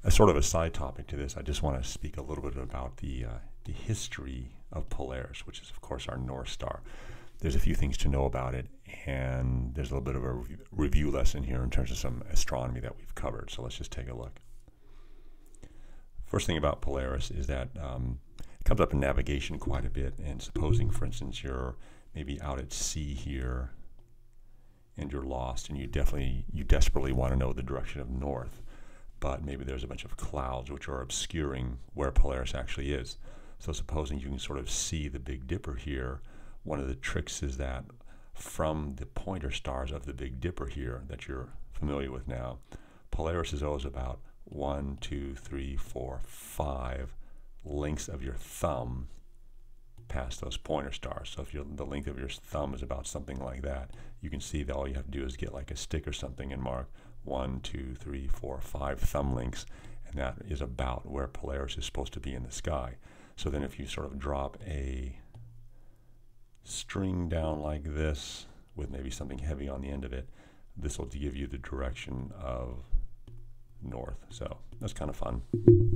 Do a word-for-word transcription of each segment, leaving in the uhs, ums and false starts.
as sort of a side topic to this, I just want to speak a little bit about the, uh, the history of Polaris, which is, of course, our North Star. There's a few things to know about it, and there's a little bit of a review, review lesson here in terms of some astronomy that we've covered. So let's just take a look. First thing about Polaris is that um, it comes up in navigation quite a bit, and supposing, for instance, you're maybe out at sea here and you're lost, and you definitely, you desperately want to know the direction of north, but maybe there's a bunch of clouds which are obscuring where Polaris actually is. So supposing you can sort of see the Big Dipper here, one of the tricks is that from the pointer stars of the Big Dipper here that you're familiar with now, Polaris is always about one, two, three, four, five lengths of your thumb past those pointer stars. So if you're, the length of your thumb is about something like that, you can see that all you have to do is get like a stick or something and mark one, two, three, four, five thumb lengths, and that is about where Polaris is supposed to be in the sky. So then if you sort of drop a string down like this with maybe something heavy on the end of it, this will give you the direction of north. So that's kind of fun.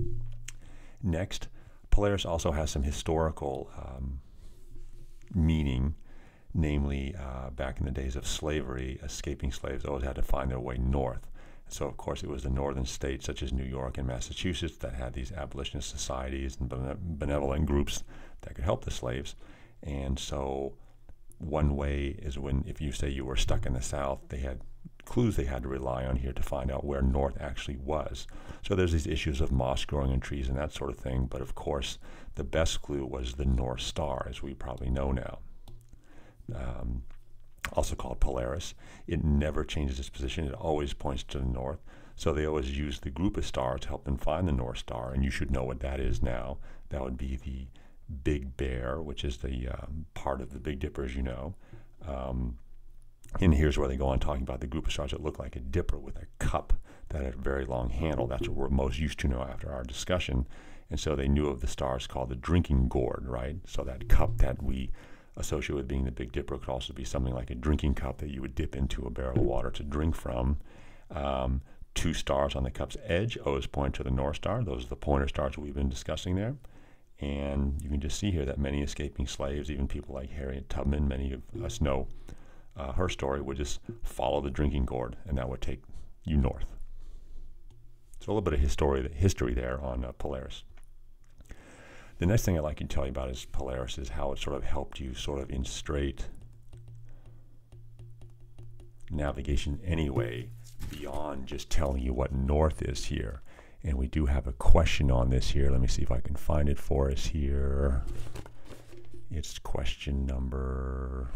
Next, Polaris also has some historical um, meaning, namely uh, back in the days of slavery, escaping slaves always had to find their way north. So of course it was the northern states such as New York and Massachusetts that had these abolitionist societies and benevolent groups that could help the slaves. And so one way is when, if you say you were stuck in the South, they had clues they had to rely on here to find out where north actually was. So there's these issues of moss growing in trees and that sort of thing, but of course the best clue was the North Star, as we probably know now. Um, also called Polaris. It never changes its position. It always points to the north. So they always use the group of stars to help them find the North Star, and you should know what that is now. That would be the Big Bear, which is the um, part of the Big Dipper, as you know. Um, and here's where they go on talking about the group of stars that look like a dipper with a cup that had a very long handle. That's what we're most used to now after our discussion. And so they knew of the stars called the drinking gourd, right? So that cup that we associate with being the Big Dipper could also be something like a drinking cup that you would dip into a barrel of water to drink from. Um, two stars on the cup's edge always point to the North Star. Those are the pointer stars we've been discussing there. And you can just see here that many escaping slaves, even people like Harriet Tubman, many of us know uh, her story, would just follow the drinking gourd, and that would take you north. So a little bit of history, history there on uh, Polaris. The next thing I'd like to tell you about is Polaris, is how it sort of helped you sort of in straight navigation anyway, beyond just telling you what north is here. And we do have a question on this here. Let me see if I can find it for us here. It's question number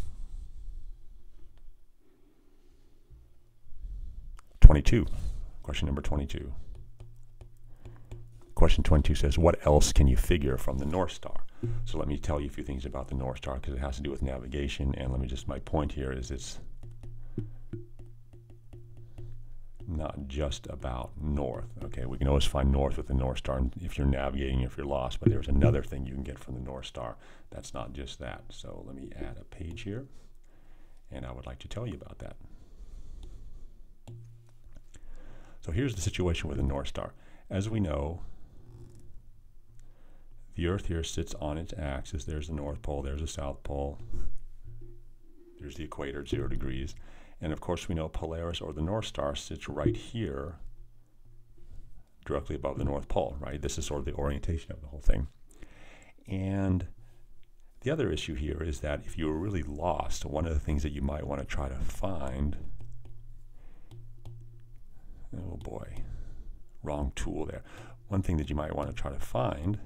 twenty-two. Question number twenty-two. Question twenty-two says, what else can you figure from the North Star? So let me tell you a few things about the North Star, because it has to do with navigation. And let me just, my point here is it's not just about north. Okay, we can always find north with the North Star if you're navigating, if you're lost, but there's another thing you can get from the North Star. That's not just that. So let me add a page here, and I would like to tell you about that. So here's the situation with the North Star. As we know, the Earth here sits on its axis. There's the North Pole, there's the South Pole, there's the equator at zero degrees. And of course we know Polaris, or the North Star, sits right here directly above the North Pole, right? This is sort of the orientation of the whole thing. And the other issue here is that if you were really lost, one of the things that you might want to try to find, oh boy, wrong tool there. One thing that you might want to try to find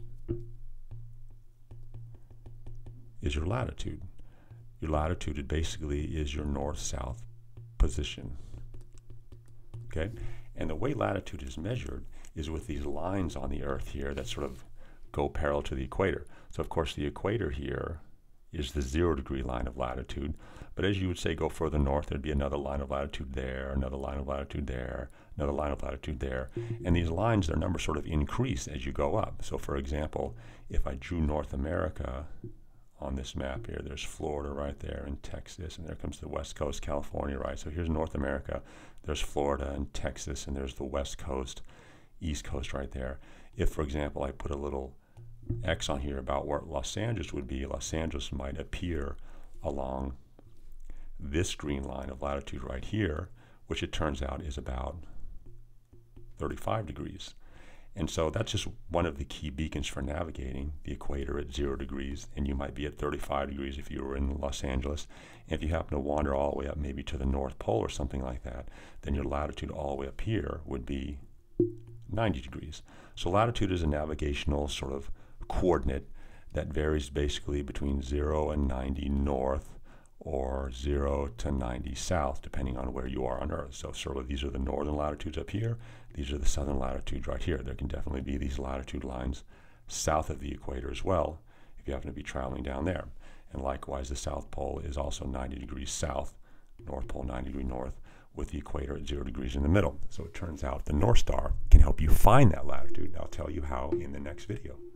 is your latitude. Your latitude basically is your north-south position, okay? And the way latitude is measured is with these lines on the Earth here that sort of go parallel to the equator. So of course the equator here is the zero degree line of latitude, but as you would say go further north, there'd be another line of latitude there, another line of latitude there, another line of latitude there. And these lines, their numbers sort of increase as you go up. So for example, if I drew North America on this map here, there's Florida right there and Texas, and there comes the West Coast, California, right? So here's North America, there's Florida and Texas, and there's the West Coast. East Coast right there. If, for example, I put a little X on here about where Los Angeles would be, Los Angeles might appear along this green line of latitude right here, which it turns out is about thirty-five degrees. And so that's just one of the key beacons for navigating the equator at zero degrees, and you might be at thirty-five degrees if you were in Los Angeles. And if you happen to wander all the way up maybe to the North Pole or something like that, then your latitude all the way up here would be ninety degrees. So latitude is a navigational sort of coordinate that varies basically between zero and ninety north, or zero to ninety south, depending on where you are on Earth. So sort of these are the northern latitudes up here. These are the southern latitudes right here. There can definitely be these latitude lines south of the equator as well, if you happen to be traveling down there. And likewise, the South Pole is also ninety degrees south, North Pole ninety degrees north, with the equator at zero degrees in the middle. So it turns out the North Star can help you find that latitude. And I'll tell you how in the next video.